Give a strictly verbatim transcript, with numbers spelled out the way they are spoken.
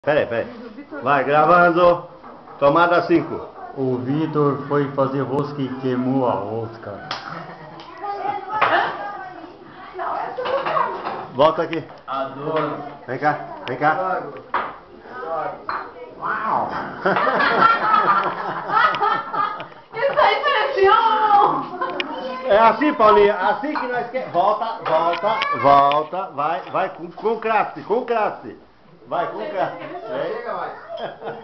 Peraí, peraí. Vai, gravando. Tomada cinco. O Vitor foi fazer rosca e queimou a rosca. Volta aqui. Adoro. Vem cá, vem cá. Uau! Isso aí pareceu! É assim, Paulinha, assim que nós queremos. Volta, volta, volta. Vai, vai com, com craste, com craste. Vai, com craste. Chega mais.